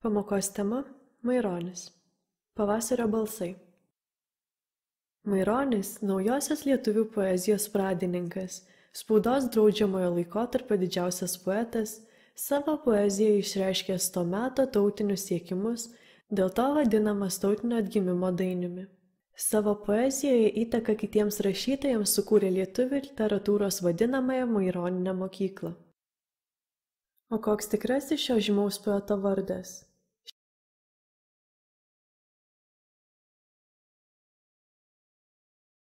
Pamokos tema – Maironis. Pavasario balsai. Maironis – naujosios lietuvių poezijos pradininkas, spaudos draudžiamojo laikotarpio didžiausias poetas, savo poezijoje išreiškęs to meto tautinius siekimus, dėl to vadinamas tautinio atgimimo dainiumi. Savo poezijoje įtaką kitiems rašytojams sukūrė lietuvių literatūros vadinamąją Maironinę mokyklą. O koks tikrasis šio žymaus poeto vardas?